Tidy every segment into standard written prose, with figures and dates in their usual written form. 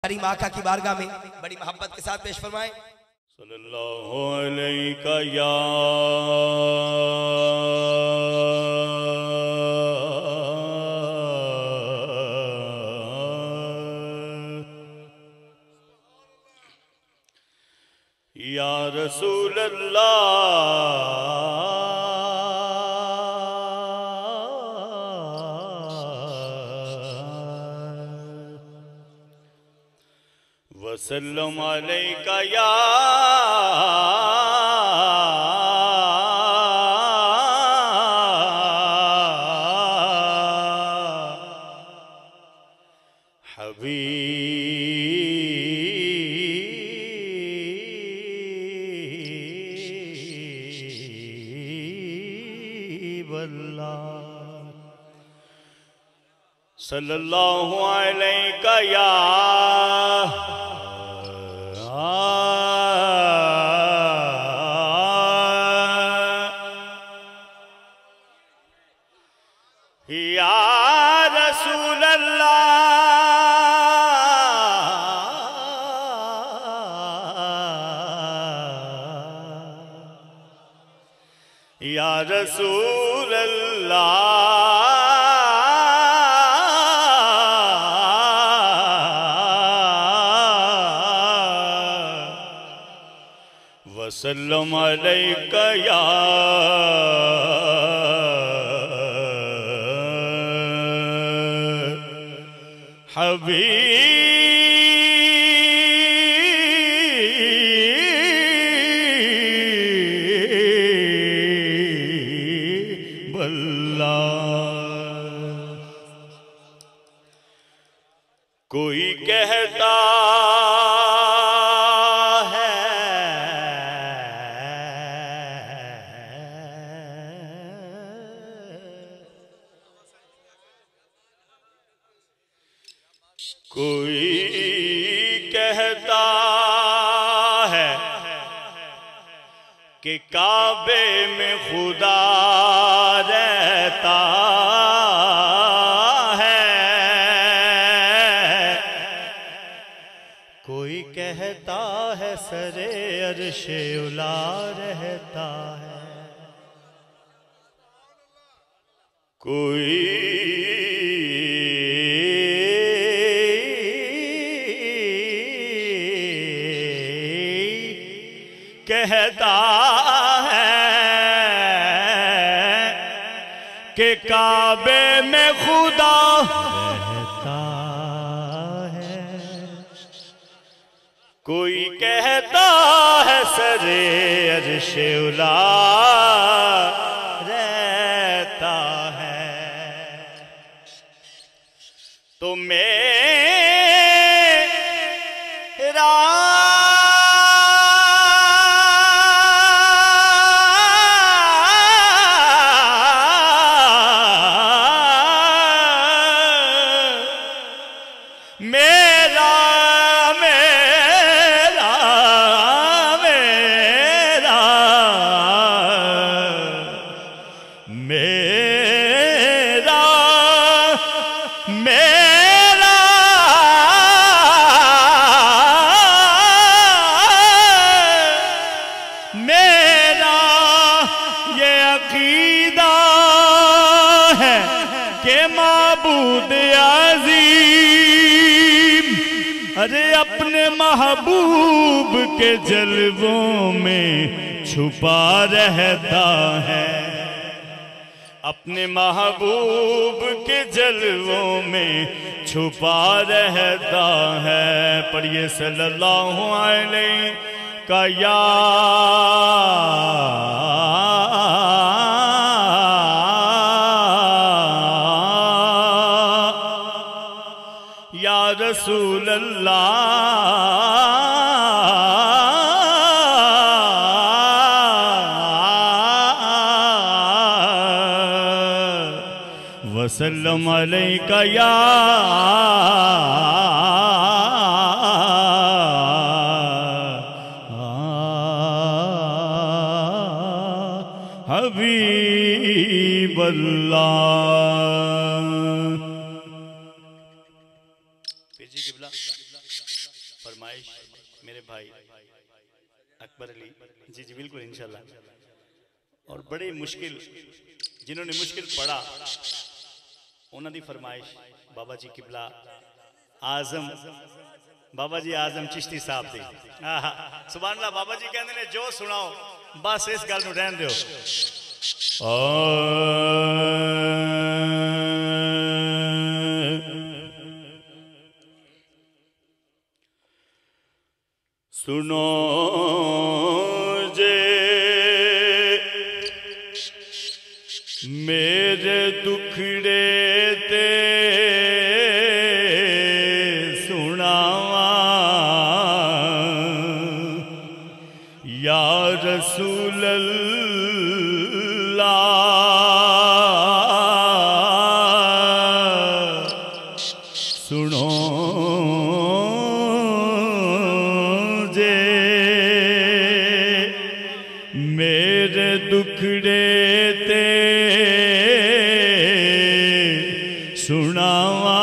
करीम आका की बारगाह में बड़ी मोहब्बत के साथ पेश फरमाएं। सल्लल्लाहु अलैका या रसूल अल्लाह वसल्लम अलैका या सल्लल्लाहु अलैका या रसूल अल्लाह या रसूल अल्लाह वसल्लम अलैका या हबीब अल्लाह। कोई कहता कोई कहता है कि काबे में खुदा रहता है, कोई कहता है सरे अर्शे उला रहता है, कोई कहता है कि काबे में खुदा रहता है, कोई कहता है सरे अर्शे उला रहता है। तो मेरा अरे अपने महबूब के जलवों में छुपा रहता है, अपने महबूब के जलवों में छुपा रहता है। पढ़िए सल्लल्लाहु अलैका या रसूल अल्लाह वसल्लम अलैका या हबीब अल्लाह। फरमाइश मेरे भाई अकबर अली जी जी बिल्कुल इंशाल्लाह। और बड़े मुश्किल जिन्होंने मुश्किल पढ़ा उन्होंने फरमाइश बाबा जी किबला आजम बाबा जी आजम चिश्ती साहब दी। सुभान अल्लाह। बाबा जी कहते ने जो सुनाओ बस इस गल नूं रहन दिओ। सुनो जे मेरे दुखड़े ते सुनावा या रसूल अल्लाह। सुनो जे मेरे दुखड़े ते सुनावा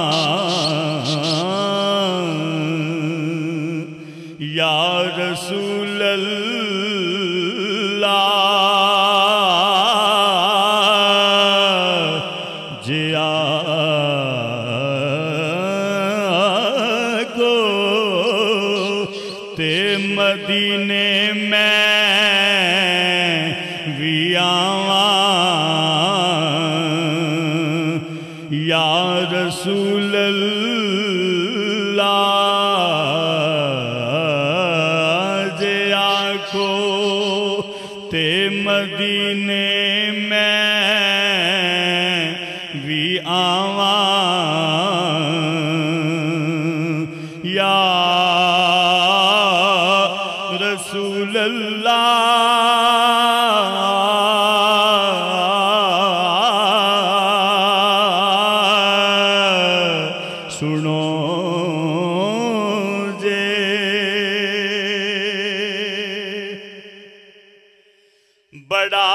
या रसूल अल्लाह। जिया को ते मदीने में भी आवा या रसूल अल्लाह। जे आखो ते मदीने में भी आवा या रसूल अल्लाह। सुनो जे बड़ा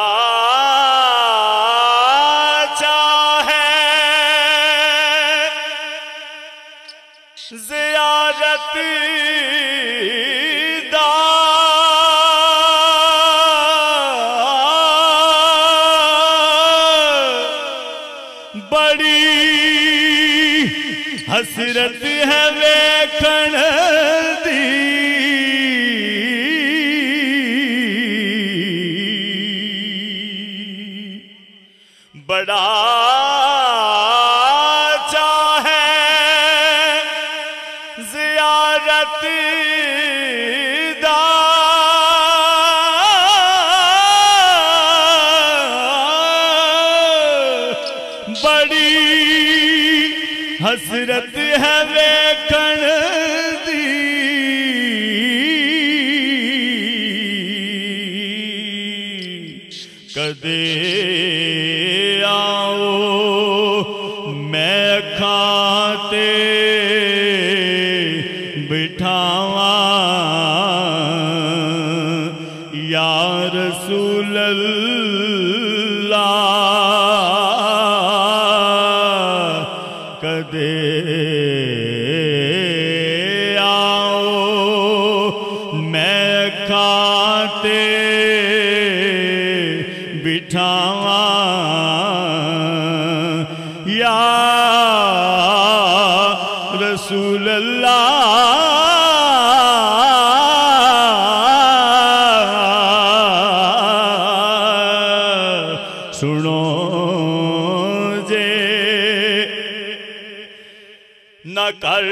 चाहे ज़ियारत दा बड़ी हसरत है वेखण दी। बड़ा चाहे ज़ियारत दा बड़ी हसरत है वेखण दी। कदे आओ मैं खाते बिठावा या रसूल अल्लाह। कदे आओ मैं खाते बिठावा या रसूल अल्लाह। सुनो जे न कर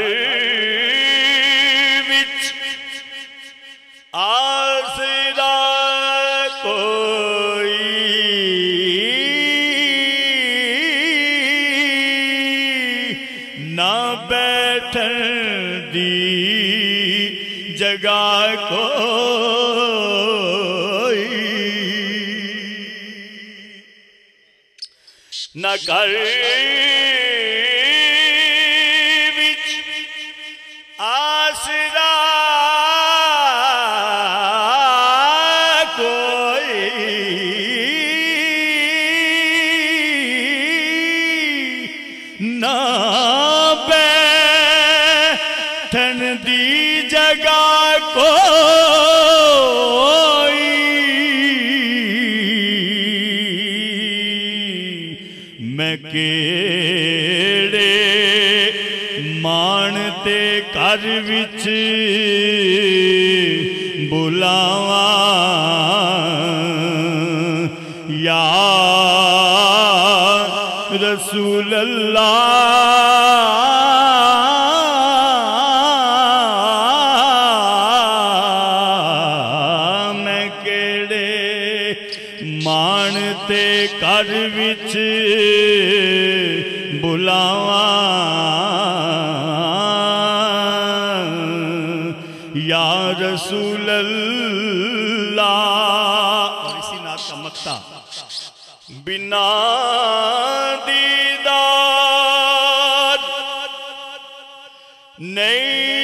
विच आसरा कोई ना बैठन दी जगह कोई न कर विच आसरा कोई ना बैठन दी जगह कोई मैं केड़े मान ते घर विच बुलावा या रसूल अल्लाह मैं केड़े मान ते घर विच बुलावा या रसूल अल्लाह। और इसी नात का मक्ता बिना दीदार नहीं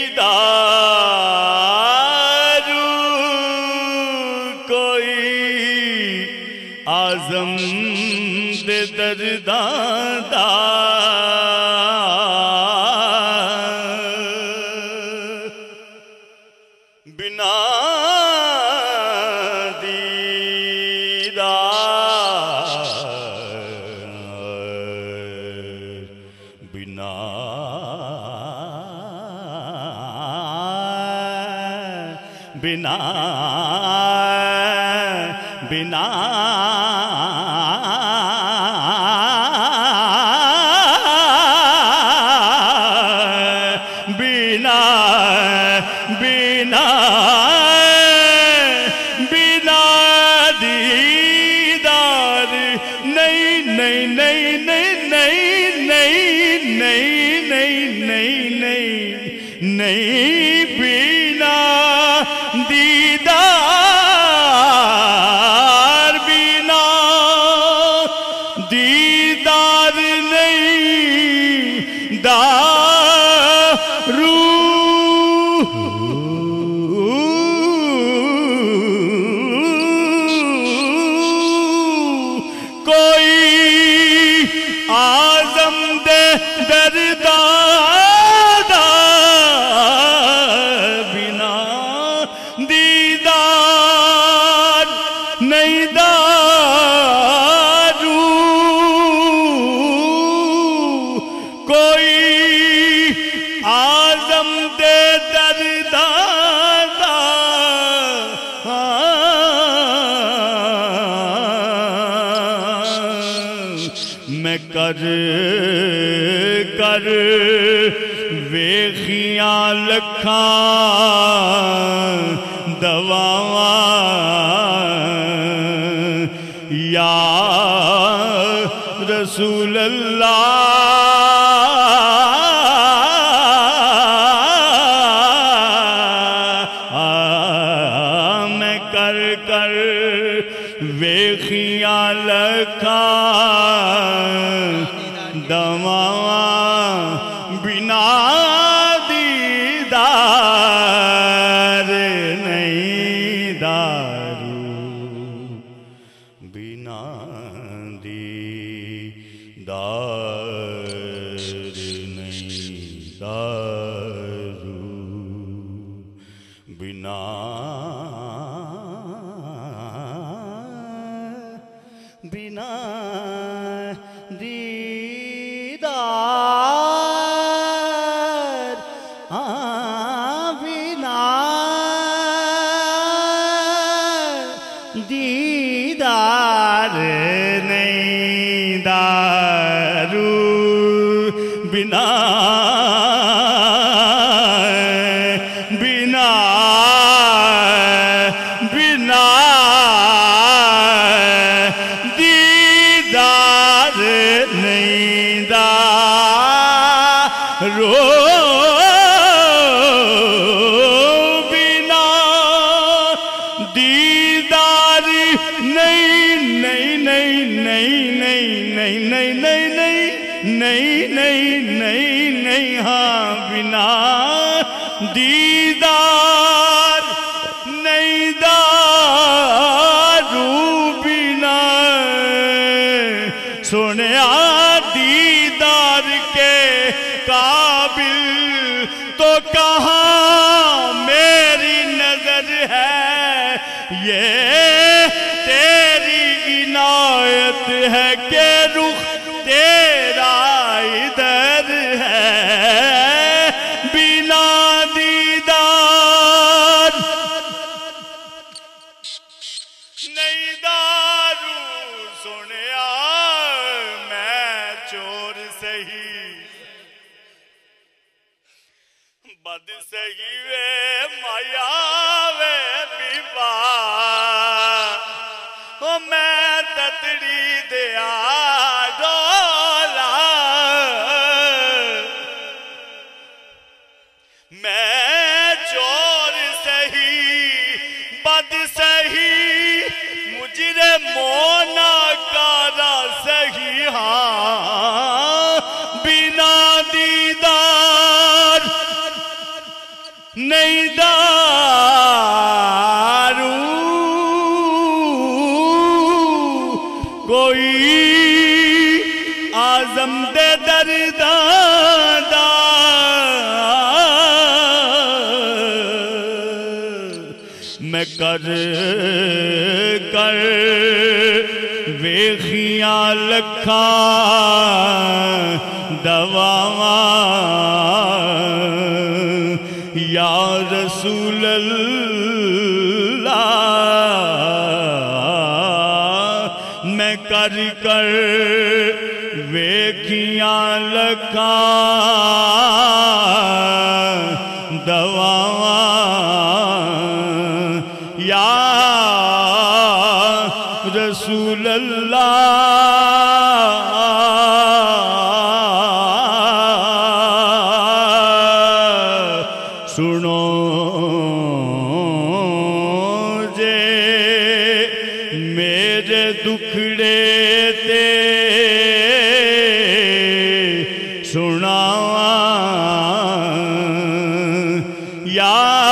दारू कोई आजम दे दर्दां बिना बिना बिना बिना बिना बिना दीदार नहीं नहीं नहीं नहीं नहीं नहीं नहीं नहीं नहीं नहीं बिना दीदार बिना दीदार नहीं दारू कोई आजम दे दर्दा कर कर वेखियां लखां दवावां या रसूल अल्लाह मैं कर कर वेखियां लखां दवावा बिना दीदार नहीं दारू बिना दीदार नहीं दारू बिना बिना दीदार नहीं दारू बिना बिना बिना दीदार नहीं दारू दीदार नहीं दारू बिना सुनिया दीदार के काबिल तो कहाँ ये तेरी इनायत है कि रुख तेरा इधर है, बिना दीदार नहीं दारू सुनिया, मैं चोर सही बद सही वे माया वे विवा, ओ मैं ततड़ी दिया डोला, मैं चोर सही बद सही मुझरे मोना कारा सही, हाँ बिना दीदार नहीं दारू कोई आजम दे दर्दा दा, मैं कर कर वेखियां लखा दवावा या रसूल अल्लाह, मैं कर कर वेखियां लखा दवावा या रसूल अल्लाह। सुनो जे मेरे दुखड़े ते सुनावा या